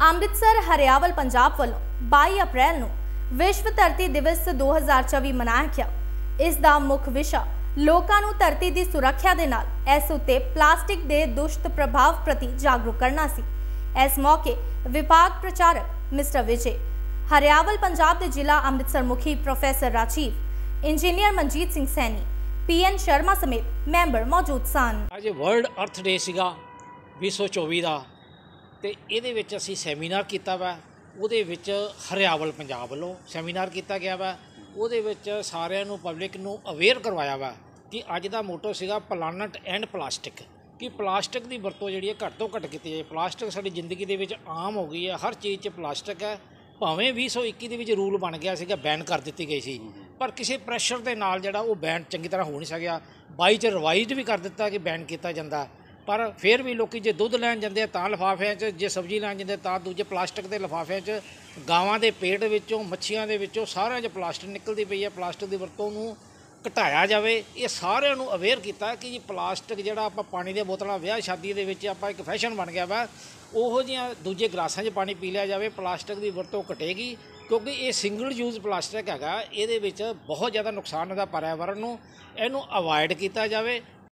ਅੰਮ੍ਰਿਤਸਰ ਹਰਿਆਵਲ ਪੰਜਾਬ ਵੱਲੋਂ 22 ਅਪ੍ਰੈਲ ਨੂੰ ਵਿਸ਼ਵ ਧਰਤੀ ਦਿਵਸ 2024 ਮਨਾਇਆ ਗਿਆ। ਇਸ ਦਾ ਮੁੱਖ ਵਿਸ਼ਾ ਲੋਕਾਂ ਨੂੰ ਧਰਤੀ ਦੀ ਸੁਰੱਖਿਆ ਦੇ ਨਾਲ ਇਸ ਉੱਤੇ ਪਲਾਸਟਿਕ ਦੇ ਦੁਸ਼ਟ ਪ੍ਰਭਾਵ ਪ੍ਰਤੀ ਜਾਗਰੂਕ ਕਰਨਾ ਸੀ। ਇਸ ਮੌਕੇ ਵਿਭਾਗ ਪ੍ਰਚਾਰਕ ਮਿਸਟਰ ਵਿਜੇ, ਹਰਿਆਵਲ ਪੰਜਾਬ ਦੇ ਜ਼ਿਲ੍ਹਾ ਅੰਮ੍ਰਿਤਸਰ ਮੁਖੀ professor Rajiv, engineer Manjit Singh Saini, PN Sharma ਸਮੇਤ ਮੈਂਬਰ ਮੌਜੂਦ ਸਨ। ਅੱਜ ਵਰਲਡ ਅਰਥ ਡੇ ਸੀਗਾ 2024 ਦਾ ਤੇ ਇਹਦੇ ਵਿੱਚ ਅਸੀਂ ਸੈਮੀਨਾਰ ਕੀਤਾ ਵਾ। ਉਹਦੇ ਵਿੱਚ ਹਰਿਆਵਲ ਪੰਜਾਬ ਵੱਲੋਂ ਸੈਮੀਨਾਰ ਕੀਤਾ ਗਿਆ ਵਾ। ਉਹਦੇ ਵਿੱਚ ਸਾਰਿਆਂ ਨੂੰ ਪਬਲਿਕ ਨੂੰ ਅਵੇਅਰ ਕਰਵਾਇਆ ਵਾ ਕਿ ਅੱਜ ਦਾ ਮੋਟੋ ਸੀਗਾ ਪਲਾਨਟ ਐਂਡ ਪਲਾਸਟਿਕ, ਕਿ ਪਲਾਸਟਿਕ ਦੀ ਵਰਤੋਂ ਜਿਹੜੀ ਹੈ ਘੱਟ ਤੋਂ ਘੱਟ ਕੀਤੀ ਜਾਏ। ਪਲਾਸਟਿਕ ਸਾਡੀ ਜ਼ਿੰਦਗੀ ਦੇ ਵਿੱਚ ਆਮ ਹੋ ਗਈ ਹੈ, ਹਰ ਚੀਜ਼ 'ਚ ਪਲਾਸਟਿਕ ਹੈ। ਭਾਵੇਂ 2021 ਦੇ ਵਿੱਚ ਰੂਲ ਬਣ ਗਿਆ ਸੀਗਾ, ਬੈਨ ਕਰ ਦਿੱਤੀ ਗਈ ਸੀ, ਪਰ ਕਿਸੇ ਪ੍ਰੈਸ਼ਰ ਦੇ ਨਾਲ ਜਿਹੜਾ ਉਹ ਬੈਨ ਚੰਗੀ ਤਰ੍ਹਾਂ ਹੋ ਨਹੀਂ ਸਕਿਆ। 22 'ਚ ਰਿਵਾਈਜ਼ਡ ਵੀ ਕਰ ਦਿੱਤਾ ਕਿ ਬੈਨ ਕੀਤਾ ਜਾਂਦਾ, ਪਰ ਫਿਰ ਵੀ ਲੋਕੀ ਜੇ ਦੁੱਧ ਲੈਣ ਜਾਂਦੇ ਆ ਤਾਂ ਲਿਫਾਫਿਆਂ 'ਚ, ਜੇ ਸਬਜ਼ੀ ਲੈਣ ਜਾਂਦੇ ਤਾਂ ਦੂਜੇ ਪਲਾਸਟਿਕ ਦੇ ਲਿਫਾਫਿਆਂ 'ਚ। ਗਾਵਾਂ ਦੇ ਪੇਟ ਵਿੱਚੋਂ, ਮੱਛੀਆਂ ਦੇ ਵਿੱਚੋਂ ਸਾਰਿਆਂ 'ਚ ਪਲਾਸਟਿਕ ਨਿਕਲਦੀ ਪਈ ਹੈ। ਪਲਾਸਟਿਕ ਦੀ ਵਰਤੋਂ ਨੂੰ ਘਟਾਇਆ ਜਾਵੇ। ਇਹ ਸਾਰਿਆਂ ਨੂੰ ਅਵੇਅਰ ਕੀਤਾ ਕਿ ਜੀ ਪਲਾਸਟਿਕ ਜਿਹੜਾ ਆਪਾਂ ਪਾਣੀ ਦੀਆਂ ਬੋਤਲਾਂ ਵਿਆਹ ਸ਼ਾਦੀ ਦੇ ਵਿੱਚ ਆਪਾਂ ਇੱਕ ਫੈਸ਼ਨ ਬਣ ਗਿਆ ਵਾ, ਉਹੋ ਜਿਹੀਆਂ ਦੂਜੇ ਗਲਾਸਾਂ 'ਚ ਪਾਣੀ ਪੀ ਲਿਆ ਜਾਵੇ। ਪਲਾਸਟਿਕ ਦੀ ਵਰਤੋਂ ਘਟੇਗੀ ਕਿਉਂਕਿ ਇਹ ਸਿੰਗਲ ਯੂਜ਼ ਪਲਾਸਟਿਕ ਹੈਗਾ। ਇਹਦੇ ਵਿੱਚ ਬਹੁਤ ਜ਼ਿਆਦਾ ਨੁਕਸਾਨ ਹੁੰਦਾ ਪਰਿਆਵਰਨ ਨੂੰ। ਇਹਨੂੰ ਅਵਾਇਡ ਕੀਤਾ ਜਾਵੇ।